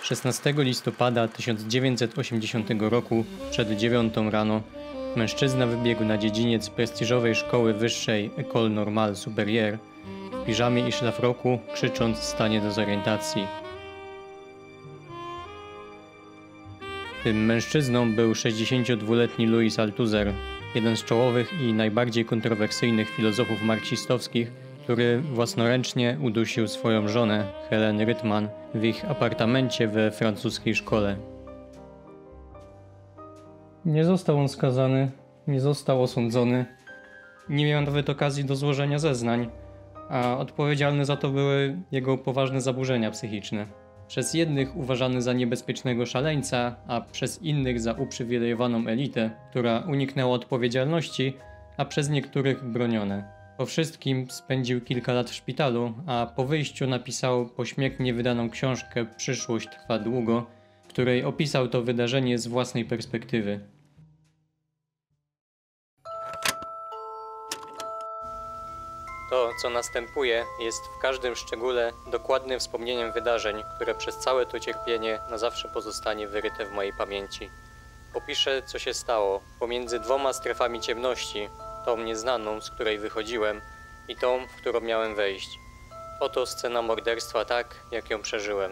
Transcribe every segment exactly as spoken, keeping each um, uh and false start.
szesnastego listopada tysiąc dziewięćset osiemdziesiątego roku przed dziewiątą rano mężczyzna wybiegł na dziedziniec prestiżowej szkoły wyższej École Normale Supérieure w piżamie i szlafroku, krzycząc w stanie dezorientacji. Tym mężczyzną był sześćdziesięciodwuletni Louis Althusser, jeden z czołowych i najbardziej kontrowersyjnych filozofów marksistowskich, który własnoręcznie udusił swoją żonę, Hélène Rythman, w ich apartamencie we francuskiej szkole. Nie został on skazany, nie został osądzony, nie miał nawet okazji do złożenia zeznań, a odpowiedzialne za to były jego poważne zaburzenia psychiczne. Przez jednych uważany za niebezpiecznego szaleńca, a przez innych za uprzywilejowaną elitę, która uniknęła odpowiedzialności, a przez niektórych bronione. Po wszystkim spędził kilka lat w szpitalu, a po wyjściu napisał pośmiertnie wydaną książkę Przyszłość trwa długo, w której opisał to wydarzenie z własnej perspektywy. To, co następuje, jest w każdym szczególe dokładnym wspomnieniem wydarzeń, które przez całe to cierpienie na zawsze pozostanie wyryte w mojej pamięci. Opiszę, co się stało pomiędzy dwoma strefami ciemności, tą nieznaną, z której wychodziłem, i tą, w którą miałem wejść. Oto scena morderstwa tak, jak ją przeżyłem.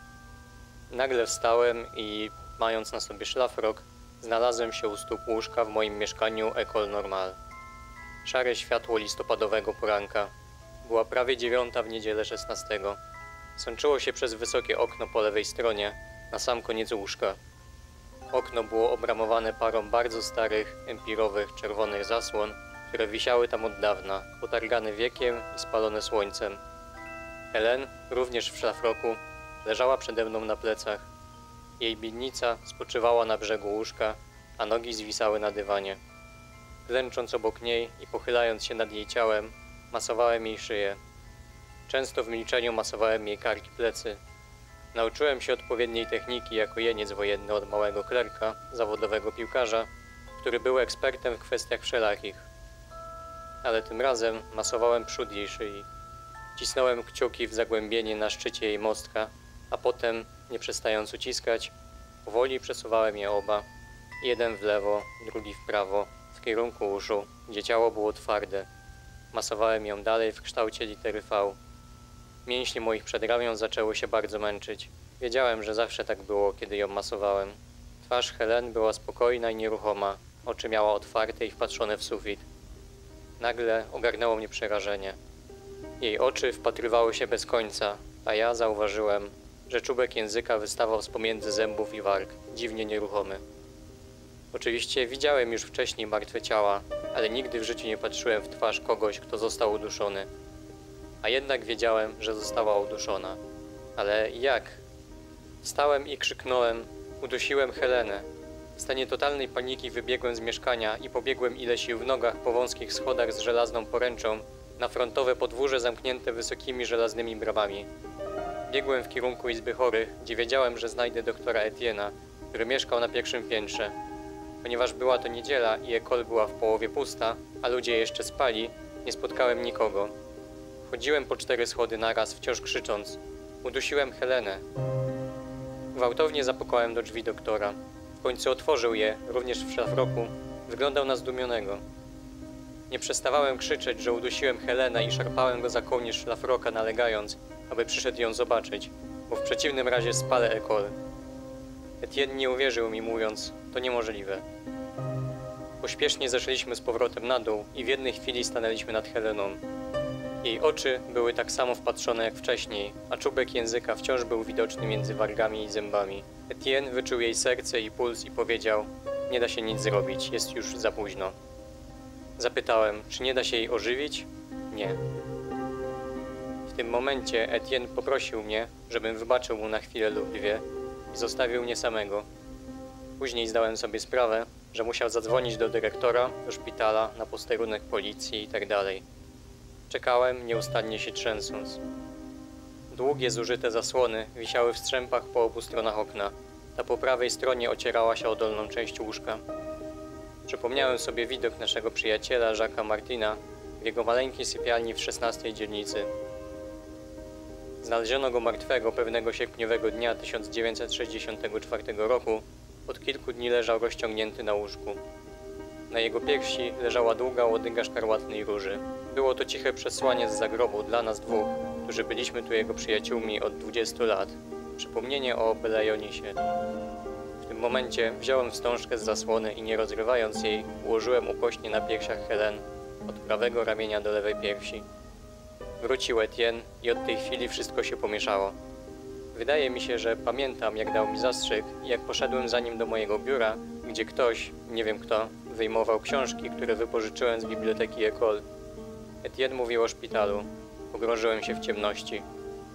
Nagle wstałem i, mając na sobie szlafrok, znalazłem się u stóp łóżka w moim mieszkaniu École Normale. Szare światło listopadowego poranka. Była prawie dziewiąta w niedzielę szesnastego. Sączyło się przez wysokie okno po lewej stronie, na sam koniec łóżka. Okno było obramowane parą bardzo starych, empirowych, czerwonych zasłon, które wisiały tam od dawna, potargane wiekiem i spalone słońcem. Hélène, również w szlafroku, leżała przede mną na plecach. Jej miednica spoczywała na brzegu łóżka, a nogi zwisały na dywanie. Klęcząc obok niej i pochylając się nad jej ciałem, masowałem jej szyję. Często w milczeniu masowałem jej kark i plecy. Nauczyłem się odpowiedniej techniki jako jeniec wojenny od małego klerka, zawodowego piłkarza, który był ekspertem w kwestiach wszelakich. Ale tym razem masowałem przód jej szyi. Cisnąłem kciuki w zagłębienie na szczycie jej mostka, a potem, nie przestając uciskać, powoli przesuwałem je oba, jeden w lewo, drugi w prawo, w kierunku uszu, gdzie ciało było twarde. Masowałem ją dalej w kształcie litery V. Mięśnie moich przedramion zaczęły się bardzo męczyć. Wiedziałem, że zawsze tak było, kiedy ją masowałem. Twarz Hélène była spokojna i nieruchoma, oczy miała otwarte i wpatrzone w sufit. Nagle ogarnęło mnie przerażenie. Jej oczy wpatrywały się bez końca, a ja zauważyłem, że czubek języka wystawał z pomiędzy zębów i warg, dziwnie nieruchomy. Oczywiście widziałem już wcześniej martwe ciała, ale nigdy w życiu nie patrzyłem w twarz kogoś, kto został uduszony. A jednak wiedziałem, że została uduszona. Ale jak? Wstałem i krzyknąłem, udusiłem Helenę. W stanie totalnej paniki wybiegłem z mieszkania i pobiegłem ile sił w nogach po wąskich schodach z żelazną poręczą na frontowe podwórze zamknięte wysokimi żelaznymi bramami. Biegłem w kierunku izby chorych, gdzie wiedziałem, że znajdę doktora Etienne'a, który mieszkał na pierwszym piętrze. Ponieważ była to niedziela i école była w połowie pusta, a ludzie jeszcze spali, nie spotkałem nikogo. Chodziłem po cztery schody naraz, wciąż krzycząc. Udusiłem Helenę. Gwałtownie zapukałem do drzwi doktora. W końcu otworzył je, również w szlafroku. Wyglądał na zdumionego. Nie przestawałem krzyczeć, że udusiłem Helenę i szarpałem go za kołnierz szlafroka, nalegając, aby przyszedł ją zobaczyć, bo w przeciwnym razie spalę école. Etienne nie uwierzył mi, mówiąc, to niemożliwe. Pośpiesznie zeszliśmy z powrotem na dół i w jednej chwili stanęliśmy nad Heleną. Jej oczy były tak samo wpatrzone jak wcześniej, a czubek języka wciąż był widoczny między wargami i zębami. Etienne wyczuł jej serce i puls i powiedział, nie da się nic zrobić, jest już za późno. Zapytałem, czy nie da się jej ożywić? Nie. W tym momencie Etienne poprosił mnie, żebym wybaczył mu na chwilę lub dwie i zostawił mnie samego. Później zdałem sobie sprawę, że musiał zadzwonić do dyrektora, do szpitala, na posterunek policji itd. Czekałem, nieustannie się trzęsąc. Długie, zużyte zasłony wisiały w strzępach po obu stronach okna. Ta po prawej stronie ocierała się o dolną część łóżka. Przypomniałem sobie widok naszego przyjaciela, Jacques'a Martina, w jego maleńkiej sypialni w szesnastej dzielnicy. Znaleziono go martwego pewnego sierpniowego dnia tysiąc dziewięćset sześćdziesiątego czwartego roku. Od kilku dni leżał rozciągnięty na łóżku. Na jego piersi leżała długa łodyga szkarłatnej róży. Było to ciche przesłanie z zagrobu dla nas dwóch, którzy byliśmy tu jego przyjaciółmi od dwudziestu lat. Przypomnienie o Belejonisie. W tym momencie wziąłem wstążkę z zasłony i nie rozrywając jej, ułożyłem ukośnie na piersiach Helen, od prawego ramienia do lewej piersi. Wrócił Etienne i od tej chwili wszystko się pomieszało. Wydaje mi się, że pamiętam, jak dał mi zastrzyk i jak poszedłem za nim do mojego biura, gdzie ktoś, nie wiem kto, wyjmował książki, które wypożyczyłem z biblioteki École. Etienne mówił o szpitalu. Pogrążyłem się w ciemności.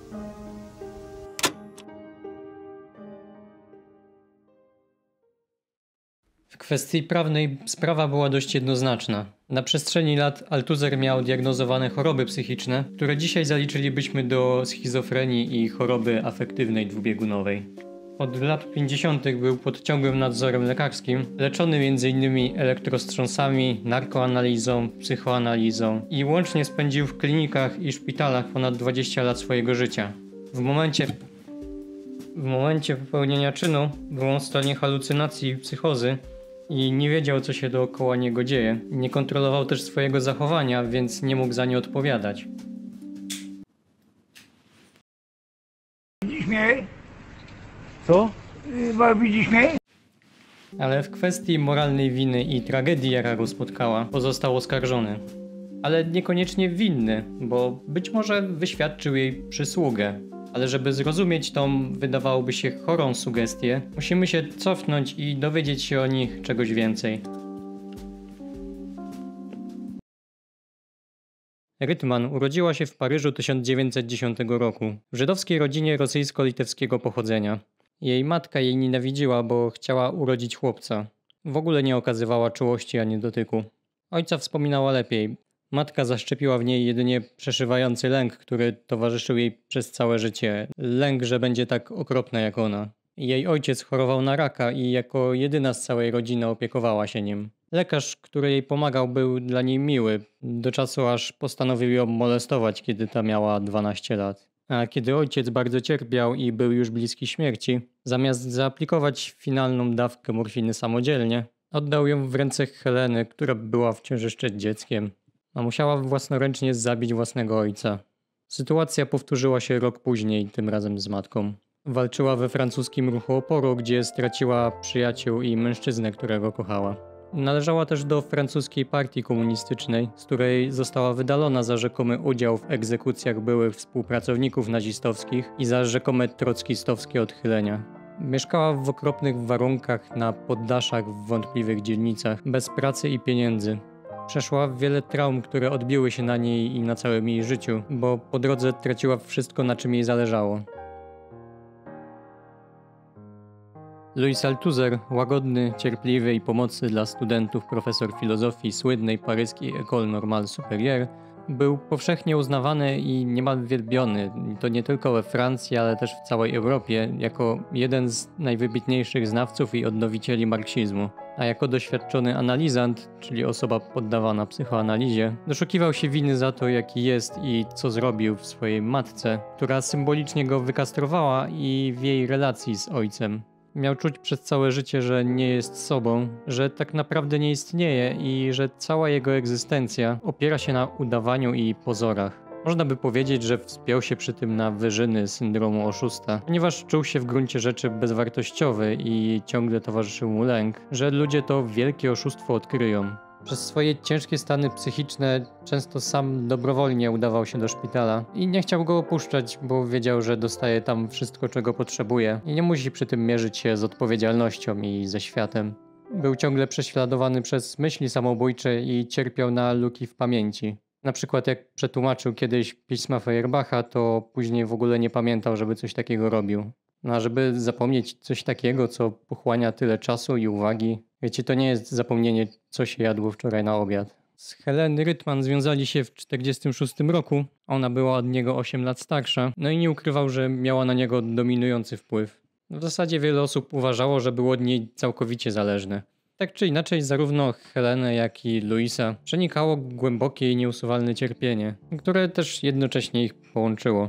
W kwestii prawnej sprawa była dość jednoznaczna. Na przestrzeni lat Althusser miał diagnozowane choroby psychiczne, które dzisiaj zaliczylibyśmy do schizofrenii i choroby afektywnej dwubiegunowej. Od lat pięćdziesiątych był pod ciągłym nadzorem lekarskim, leczony między innymi elektrostrząsami, narkoanalizą, psychoanalizą i łącznie spędził w klinikach i szpitalach ponad dwadzieścia lat swojego życia. W momencie, w momencie wypełnienia czynu był on w stanie halucynacji i psychozy i nie wiedział, co się dookoła niego dzieje. Nie kontrolował też swojego zachowania, więc nie mógł za nie odpowiadać. Widzisz mnie? Co? Bo widzisz mnie? Ale w kwestii moralnej winy i tragedii, jaka go spotkała, pozostał oskarżony. Ale niekoniecznie winny, bo być może wyświadczył jej przysługę. Ale żeby zrozumieć tą, wydawałoby się, chorą sugestię, musimy się cofnąć i dowiedzieć się o nich czegoś więcej. Rytman urodziła się w Paryżu tysiąc dziewięćset dziesiątego roku, w żydowskiej rodzinie rosyjsko-litewskiego pochodzenia. Jej matka jej nienawidziła, bo chciała urodzić chłopca. W ogóle nie okazywała czułości ani dotyku. Ojca wspominała lepiej. Matka zaszczepiła w niej jedynie przeszywający lęk, który towarzyszył jej przez całe życie. Lęk, że będzie tak okropna jak ona. Jej ojciec chorował na raka i jako jedyna z całej rodziny opiekowała się nim. Lekarz, który jej pomagał, był dla niej miły, do czasu aż postanowił ją molestować, kiedy ta miała dwanaście lat. A kiedy ojciec bardzo cierpiał i był już bliski śmierci, zamiast zaaplikować finalną dawkę morfiny samodzielnie, oddał ją w ręce Heleny, która była wciąż jeszcze dzieckiem, a musiała własnoręcznie zabić własnego ojca. Sytuacja powtórzyła się rok później, tym razem z matką. Walczyła we francuskim ruchu oporu, gdzie straciła przyjaciół i mężczyznę, którego kochała. Należała też do francuskiej partii komunistycznej, z której została wydalona za rzekomy udział w egzekucjach byłych współpracowników nazistowskich i za rzekome trockistowskie odchylenia. Mieszkała w okropnych warunkach na poddaszach w wątpliwych dzielnicach, bez pracy i pieniędzy. Przeszła wiele traum, które odbiły się na niej i na całym jej życiu, bo po drodze traciła wszystko, na czym jej zależało. Louis Althusser, łagodny, cierpliwy i pomocny dla studentów profesor filozofii słynnej paryskiej École Normale Supérieure, był powszechnie uznawany i niemal wielbiony, to nie tylko we Francji, ale też w całej Europie, jako jeden z najwybitniejszych znawców i odnowicieli marksizmu. A jako doświadczony analizant, czyli osoba poddawana psychoanalizie, doszukiwał się winy za to, jaki jest i co zrobił w swojej matce, która symbolicznie go wykastrowała, i w jej relacji z ojcem. Miał czuć przez całe życie, że nie jest sobą, że tak naprawdę nie istnieje i że cała jego egzystencja opiera się na udawaniu i pozorach. Można by powiedzieć, że wspiął się przy tym na wyżyny syndromu oszusta, ponieważ czuł się w gruncie rzeczy bezwartościowy i ciągle towarzyszył mu lęk, że ludzie to wielkie oszustwo odkryją. Przez swoje ciężkie stany psychiczne często sam dobrowolnie udawał się do szpitala i nie chciał go opuszczać, bo wiedział, że dostaje tam wszystko, czego potrzebuje i nie musi przy tym mierzyć się z odpowiedzialnością i ze światem. Był ciągle prześladowany przez myśli samobójcze i cierpiał na luki w pamięci. Na przykład jak przetłumaczył kiedyś pisma Feuerbacha, to później w ogóle nie pamiętał, żeby coś takiego robił. No a żeby zapomnieć coś takiego, co pochłania tyle czasu i uwagi, wiecie, to nie jest zapomnienie, co się jadło wczoraj na obiad. Z Helen Rytman związali się w czterdziestym szóstym roku, ona była od niego osiem lat starsza, no i nie ukrywał, że miała na niego dominujący wpływ. W zasadzie wiele osób uważało, że był od niej całkowicie zależny. Tak czy inaczej, zarówno Helenę, jak i Louisa przenikało głębokie i nieusuwalne cierpienie, które też jednocześnie ich połączyło.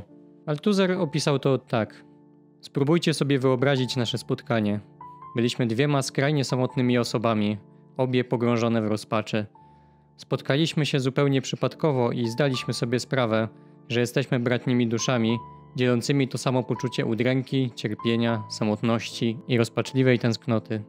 Althusser opisał to tak. Spróbujcie sobie wyobrazić nasze spotkanie. Byliśmy dwiema skrajnie samotnymi osobami, obie pogrążone w rozpaczy. Spotkaliśmy się zupełnie przypadkowo i zdaliśmy sobie sprawę, że jesteśmy bratnimi duszami, dzielącymi to samo poczucie udręki, cierpienia, samotności i rozpaczliwej tęsknoty.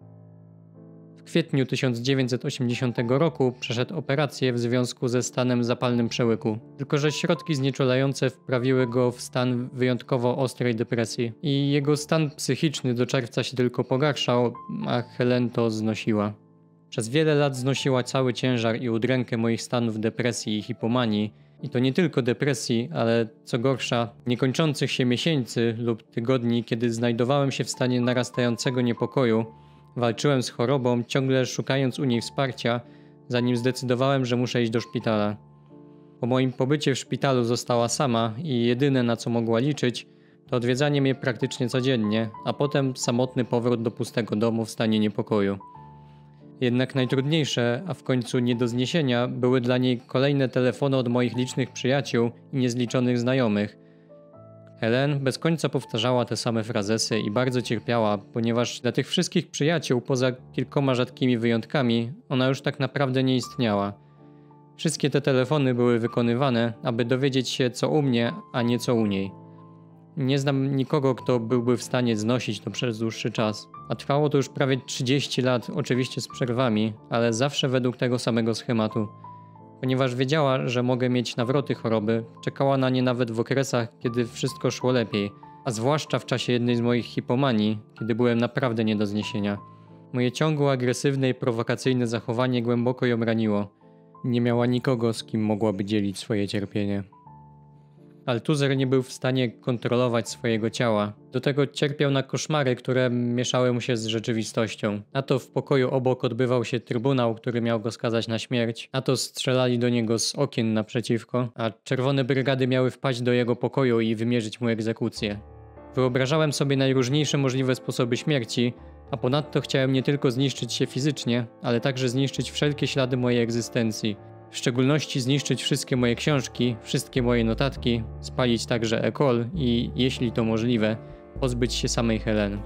W kwietniu tysiąc dziewięćset osiemdziesiątego roku przeszedł operację w związku ze stanem zapalnym przełyku, tylko że środki znieczulające wprawiły go w stan wyjątkowo ostrej depresji i jego stan psychiczny do czerwca się tylko pogarszał, a Helen to znosiła. Przez wiele lat znosiła cały ciężar i udrękę moich stanów depresji i hipomanii, i to nie tylko depresji, ale co gorsza, niekończących się miesięcy lub tygodni, kiedy znajdowałem się w stanie narastającego niepokoju. Walczyłem z chorobą, ciągle szukając u niej wsparcia, zanim zdecydowałem, że muszę iść do szpitala. Po moim pobycie w szpitalu została sama i jedyne, na co mogła liczyć, to odwiedzanie mnie praktycznie codziennie, a potem samotny powrót do pustego domu w stanie niepokoju. Jednak najtrudniejsze, a w końcu nie do zniesienia, były dla niej kolejne telefony od moich licznych przyjaciół i niezliczonych znajomych. Helen bez końca powtarzała te same frazesy i bardzo cierpiała, ponieważ dla tych wszystkich przyjaciół, poza kilkoma rzadkimi wyjątkami, ona już tak naprawdę nie istniała. Wszystkie te telefony były wykonywane, aby dowiedzieć się co u mnie, a nie co u niej. Nie znam nikogo, kto byłby w stanie znosić to przez dłuższy czas. A trwało to już prawie trzydzieści lat, oczywiście z przerwami, ale zawsze według tego samego schematu. Ponieważ wiedziała, że mogę mieć nawroty choroby, czekała na nie nawet w okresach, kiedy wszystko szło lepiej, a zwłaszcza w czasie jednej z moich hipomanii, kiedy byłem naprawdę nie do zniesienia. Moje ciągłe, agresywne i prowokacyjne zachowanie głęboko ją raniło. Nie miała nikogo, z kim mogłaby dzielić swoje cierpienie. Althusser nie był w stanie kontrolować swojego ciała. Do tego cierpiał na koszmary, które mieszały mu się z rzeczywistością. A to w pokoju obok odbywał się trybunał, który miał go skazać na śmierć, a to strzelali do niego z okien naprzeciwko, a czerwone brygady miały wpaść do jego pokoju i wymierzyć mu egzekucję. Wyobrażałem sobie najróżniejsze możliwe sposoby śmierci, a ponadto chciałem nie tylko zniszczyć się fizycznie, ale także zniszczyć wszelkie ślady mojej egzystencji. W szczególności zniszczyć wszystkie moje książki, wszystkie moje notatki, spalić także Ecole i, jeśli to możliwe, pozbyć się samej Helen.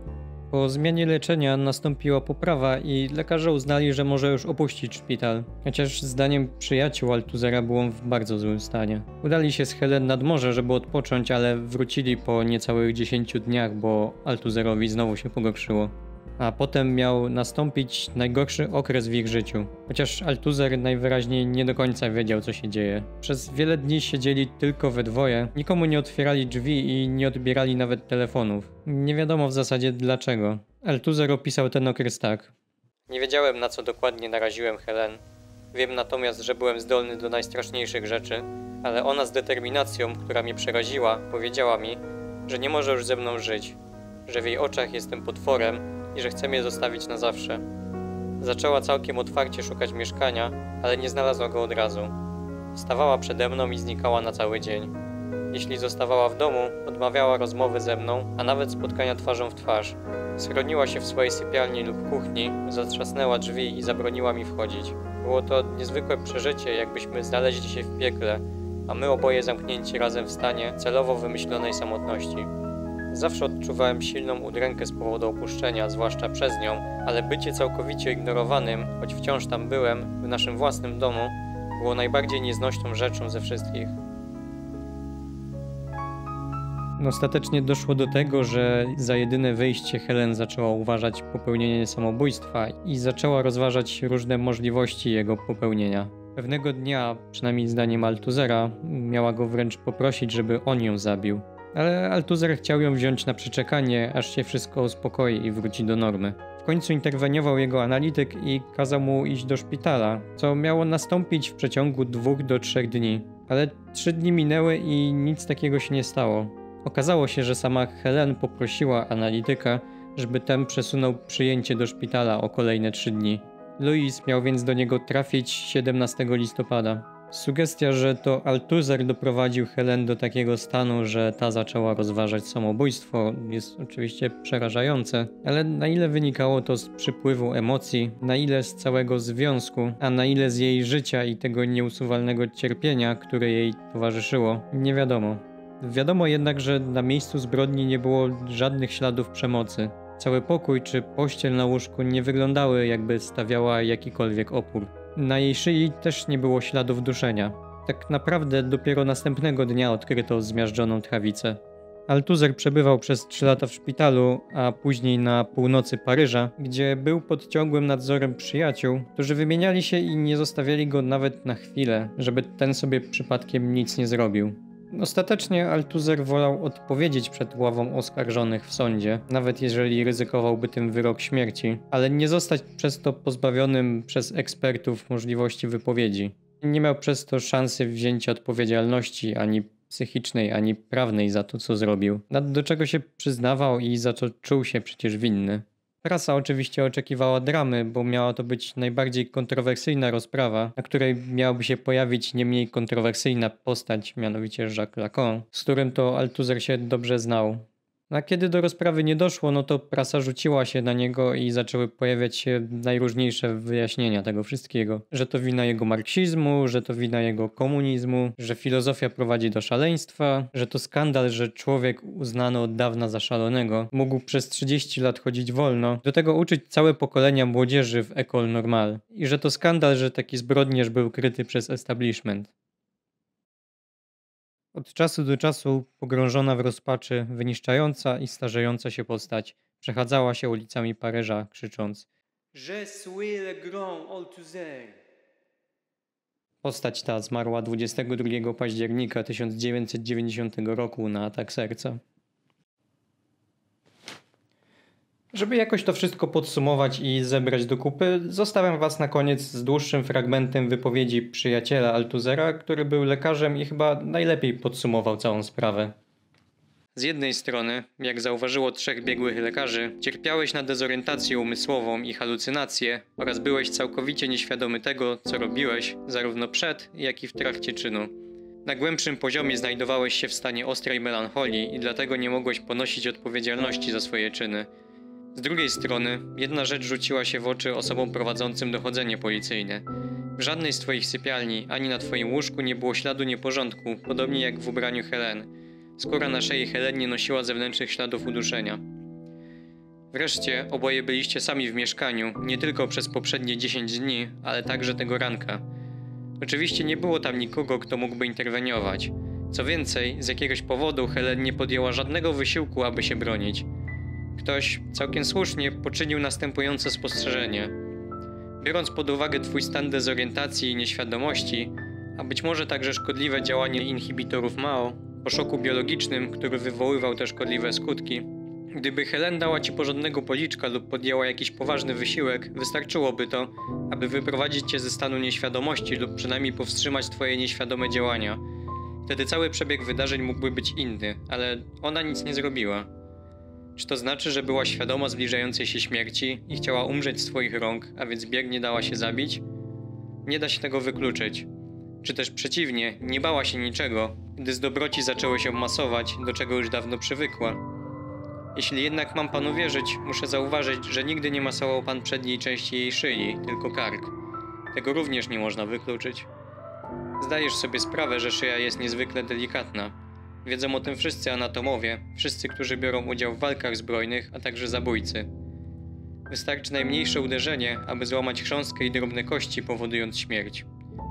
Po zmianie leczenia nastąpiła poprawa i lekarze uznali, że może już opuścić szpital, chociaż zdaniem przyjaciół Althussera był on w bardzo złym stanie. Udali się z Helen nad morze, żeby odpocząć, ale wrócili po niecałych dziesięciu dniach, bo Althusserowi znowu się pogorszyło. A potem miał nastąpić najgorszy okres w ich życiu. Chociaż Althusser najwyraźniej nie do końca wiedział, co się dzieje. Przez wiele dni siedzieli tylko we dwoje, nikomu nie otwierali drzwi i nie odbierali nawet telefonów. Nie wiadomo w zasadzie dlaczego. Althusser opisał ten okres tak. Nie wiedziałem, na co dokładnie naraziłem Helen. Wiem natomiast, że byłem zdolny do najstraszniejszych rzeczy, ale ona z determinacją, która mnie przeraziła, powiedziała mi, że nie może już ze mną żyć, że w jej oczach jestem potworem i że chce mnie zostawić na zawsze. Zaczęła całkiem otwarcie szukać mieszkania, ale nie znalazła go od razu. Stawała przede mną i znikała na cały dzień. Jeśli zostawała w domu, odmawiała rozmowy ze mną, a nawet spotkania twarzą w twarz. Schroniła się w swojej sypialni lub kuchni, zatrzasnęła drzwi i zabroniła mi wchodzić. Było to niezwykłe przeżycie, jakbyśmy znaleźli się w piekle, a my oboje zamknięci razem w stanie celowo wymyślonej samotności. Zawsze odczuwałem silną udrękę z powodu opuszczenia, zwłaszcza przez nią, ale bycie całkowicie ignorowanym, choć wciąż tam byłem, w naszym własnym domu, było najbardziej nieznośną rzeczą ze wszystkich. Ostatecznie doszło do tego, że za jedyne wyjście Helen zaczęła uważać popełnienie samobójstwa i zaczęła rozważać różne możliwości jego popełnienia. Pewnego dnia, przynajmniej zdaniem Althussera, miała go wręcz poprosić, żeby on ją zabił. Ale Althusser chciał ją wziąć na przeczekanie, aż się wszystko uspokoi i wróci do normy. W końcu interweniował jego analityk i kazał mu iść do szpitala, co miało nastąpić w przeciągu dwóch do trzech dni. Ale trzy dni minęły i nic takiego się nie stało. Okazało się, że sama Helen poprosiła analityka, żeby ten przesunął przyjęcie do szpitala o kolejne trzy dni. Louis miał więc do niego trafić siedemnastego listopada. Sugestia, że to Althusser doprowadził Helen do takiego stanu, że ta zaczęła rozważać samobójstwo, jest oczywiście przerażające, ale na ile wynikało to z przypływu emocji, na ile z całego związku, a na ile z jej życia i tego nieusuwalnego cierpienia, które jej towarzyszyło, nie wiadomo. Wiadomo jednak, że na miejscu zbrodni nie było żadnych śladów przemocy. Cały pokój czy pościel na łóżku nie wyglądały, jakby stawiała jakikolwiek opór. Na jej szyi też nie było śladów duszenia. Tak naprawdę dopiero następnego dnia odkryto zmiażdżoną tchawicę. Althusser przebywał przez trzy lata w szpitalu, a później na północy Paryża, gdzie był pod ciągłym nadzorem przyjaciół, którzy wymieniali się i nie zostawiali go nawet na chwilę, żeby ten sobie przypadkiem nic nie zrobił. Ostatecznie Althusser wolał odpowiedzieć przed ławą oskarżonych w sądzie, nawet jeżeli ryzykowałby tym wyrok śmierci, ale nie zostać przez to pozbawionym przez ekspertów możliwości wypowiedzi. Nie miał przez to szansy wzięcia odpowiedzialności ani psychicznej, ani prawnej za to, co zrobił. Do czego się przyznawał i za co czuł się przecież winny. Prasa oczywiście oczekiwała dramy, bo miała to być najbardziej kontrowersyjna rozprawa, na której miałaby się pojawić nie mniej kontrowersyjna postać, mianowicie Jacques Lacan, z którym to Althusser się dobrze znał. A kiedy do rozprawy nie doszło, no to prasa rzuciła się na niego i zaczęły pojawiać się najróżniejsze wyjaśnienia tego wszystkiego. Że to wina jego marksizmu, że to wina jego komunizmu, że filozofia prowadzi do szaleństwa, że to skandal, że człowiek uznany od dawna za szalonego mógł przez trzydzieści lat chodzić wolno, do tego uczyć całe pokolenia młodzieży w École Normale. I że to skandal, że taki zbrodniarz był kryty przez establishment. Od czasu do czasu, pogrążona w rozpaczy, wyniszczająca i starzejąca się postać przechadzała się ulicami Paryża, krzycząc: Je suis le grand Althusser. Postać ta zmarła dwudziestego drugiego października tysiąc dziewięćset dziewięćdziesiątego roku na atak serca. Żeby jakoś to wszystko podsumować i zebrać do kupy, zostawiam was na koniec z dłuższym fragmentem wypowiedzi przyjaciela Althussera, który był lekarzem i chyba najlepiej podsumował całą sprawę. Z jednej strony, jak zauważyło trzech biegłych lekarzy, cierpiałeś na dezorientację umysłową i halucynacje oraz byłeś całkowicie nieświadomy tego, co robiłeś, zarówno przed, jak i w trakcie czynu. Na głębszym poziomie znajdowałeś się w stanie ostrej melancholii i dlatego nie mogłeś ponosić odpowiedzialności za swoje czyny. Z drugiej strony, jedna rzecz rzuciła się w oczy osobom prowadzącym dochodzenie policyjne. W żadnej z twoich sypialni, ani na twoim łóżku nie było śladu nieporządku, podobnie jak w ubraniu Helen. Skóra na szyi Helen nie nosiła zewnętrznych śladów uduszenia. Wreszcie, oboje byliście sami w mieszkaniu, nie tylko przez poprzednie dziesięć dni, ale także tego ranka. Oczywiście nie było tam nikogo, kto mógłby interweniować. Co więcej, z jakiegoś powodu Helen nie podjęła żadnego wysiłku, aby się bronić. Ktoś, całkiem słusznie, poczynił następujące spostrzeżenie. Biorąc pod uwagę twój stan dezorientacji i nieświadomości, a być może także szkodliwe działanie inhibitorów M A O, po szoku biologicznym, który wywoływał te szkodliwe skutki, gdyby Helen dała ci porządnego policzka lub podjęła jakiś poważny wysiłek, wystarczyłoby to, aby wyprowadzić cię ze stanu nieświadomości lub przynajmniej powstrzymać twoje nieświadome działania. Wtedy cały przebieg wydarzeń mógłby być inny, ale ona nic nie zrobiła. Czy to znaczy, że była świadoma zbliżającej się śmierci i chciała umrzeć z twoich rąk, a więc biegnie dała się zabić? Nie da się tego wykluczyć. Czy też przeciwnie, nie bała się niczego, gdy z dobroci zaczęły się masować, do czego już dawno przywykła. Jeśli jednak mam panu wierzyć, muszę zauważyć, że nigdy nie masował pan przedniej części jej szyi, tylko kark. Tego również nie można wykluczyć. Zdajesz sobie sprawę, że szyja jest niezwykle delikatna. Wiedzą o tym wszyscy anatomowie, wszyscy, którzy biorą udział w walkach zbrojnych, a także zabójcy. Wystarczy najmniejsze uderzenie, aby złamać chrząstkę i drobne kości, powodując śmierć.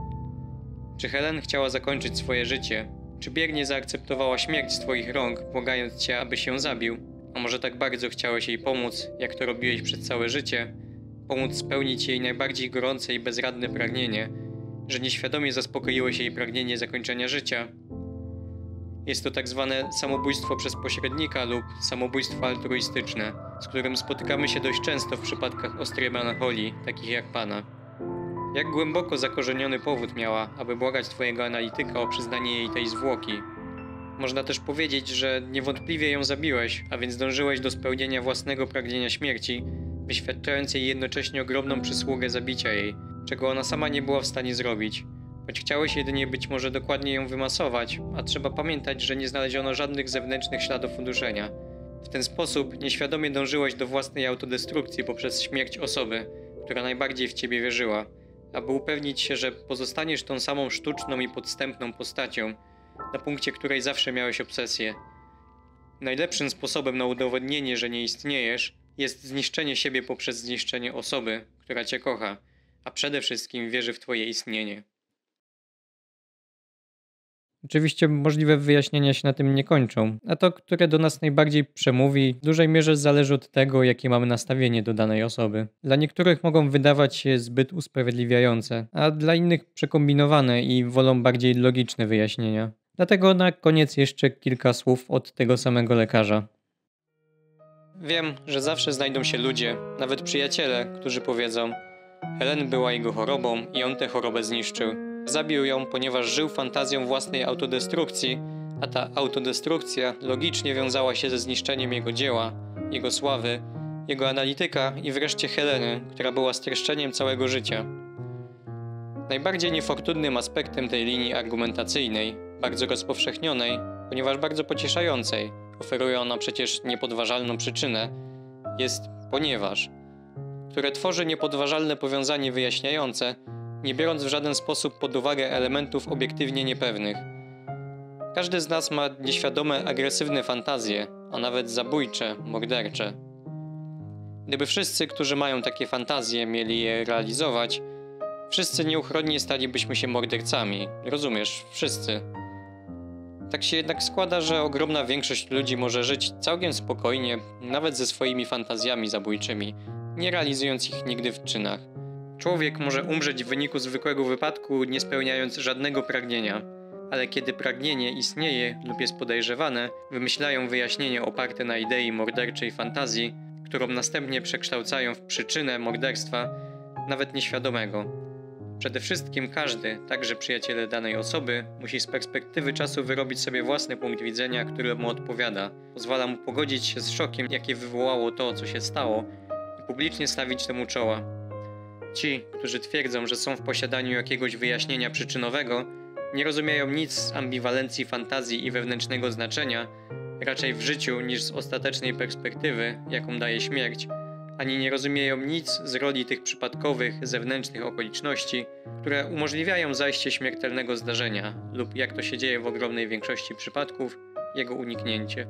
Czy Helen chciała zakończyć swoje życie? Czy biernie zaakceptowała śmierć z twoich rąk, błagając cię, abyś ją zabił? A może tak bardzo chciałeś jej pomóc, jak to robiłeś przez całe życie? Pomóc spełnić jej najbardziej gorące i bezradne pragnienie, że nieświadomie zaspokoiłeś jej pragnienie zakończenia życia? Jest to tak zwane samobójstwo przez pośrednika lub samobójstwo altruistyczne, z którym spotykamy się dość często w przypadkach ostrej melancholii, takich jak pana. Jak głęboko zakorzeniony powód miała, aby błagać twojego analityka o przyznanie jej tej zwłoki? Można też powiedzieć, że niewątpliwie ją zabiłeś, a więc dążyłeś do spełnienia własnego pragnienia śmierci, wyświadczając jej jednocześnie ogromną przysługę zabicia jej, czego ona sama nie była w stanie zrobić. Choć chciałeś jedynie być może dokładnie ją wymasować, a trzeba pamiętać, że nie znaleziono żadnych zewnętrznych śladów uduszenia. W ten sposób nieświadomie dążyłeś do własnej autodestrukcji poprzez śmierć osoby, która najbardziej w ciebie wierzyła, aby upewnić się, że pozostaniesz tą samą sztuczną i podstępną postacią, na punkcie której zawsze miałeś obsesję. Najlepszym sposobem na udowodnienie, że nie istniejesz, jest zniszczenie siebie poprzez zniszczenie osoby, która cię kocha, a przede wszystkim wierzy w twoje istnienie. Oczywiście możliwe wyjaśnienia się na tym nie kończą, a to, które do nas najbardziej przemówi, w dużej mierze zależy od tego, jakie mamy nastawienie do danej osoby. Dla niektórych mogą wydawać się zbyt usprawiedliwiające, a dla innych przekombinowane i wolą bardziej logiczne wyjaśnienia. Dlatego na koniec jeszcze kilka słów od tego samego lekarza. Wiem, że zawsze znajdą się ludzie, nawet przyjaciele, którzy powiedzą: Helen była jego chorobą i on tę chorobę zniszczył. Zabił ją, ponieważ żył fantazją własnej autodestrukcji, a ta autodestrukcja logicznie wiązała się ze zniszczeniem jego dzieła, jego sławy, jego analityka i wreszcie Heleny, która była streszczeniem całego życia. Najbardziej niefortunnym aspektem tej linii argumentacyjnej, bardzo rozpowszechnionej, ponieważ bardzo pocieszającej, oferuje ona przecież niepodważalną przyczynę, jest ponieważ, które tworzy niepodważalne powiązanie wyjaśniające, nie biorąc w żaden sposób pod uwagę elementów obiektywnie niepewnych. Każdy z nas ma nieświadome, agresywne fantazje, a nawet zabójcze, mordercze. Gdyby wszyscy, którzy mają takie fantazje, mieli je realizować, wszyscy nieuchronnie stalibyśmy się mordercami. Rozumiesz? Wszyscy. Tak się jednak składa, że ogromna większość ludzi może żyć całkiem spokojnie, nawet ze swoimi fantazjami zabójczymi, nie realizując ich nigdy w czynach. Człowiek może umrzeć w wyniku zwykłego wypadku, nie spełniając żadnego pragnienia. Ale kiedy pragnienie istnieje lub jest podejrzewane, wymyślają wyjaśnienie oparte na idei morderczej fantazji, którą następnie przekształcają w przyczynę morderstwa, nawet nieświadomego. Przede wszystkim każdy, także przyjaciele danej osoby, musi z perspektywy czasu wyrobić sobie własny punkt widzenia, który mu odpowiada. Pozwala mu pogodzić się z szokiem, jakie wywołało to, co się stało, i publicznie stawić temu czoła. Ci, którzy twierdzą, że są w posiadaniu jakiegoś wyjaśnienia przyczynowego, nie rozumieją nic z ambiwalencji fantazji i wewnętrznego znaczenia, raczej w życiu niż z ostatecznej perspektywy, jaką daje śmierć, ani nie rozumieją nic z roli tych przypadkowych, zewnętrznych okoliczności, które umożliwiają zajście śmiertelnego zdarzenia lub, jak to się dzieje w ogromnej większości przypadków, jego uniknięcie.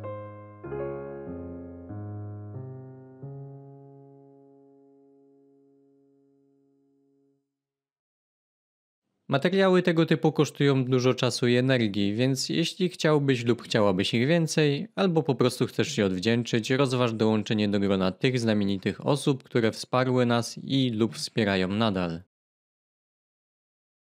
Materiały tego typu kosztują dużo czasu i energii, więc jeśli chciałbyś lub chciałabyś ich więcej, albo po prostu chcesz się odwdzięczyć, rozważ dołączenie do grona tych znamienitych osób, które wsparły nas i lub wspierają nadal.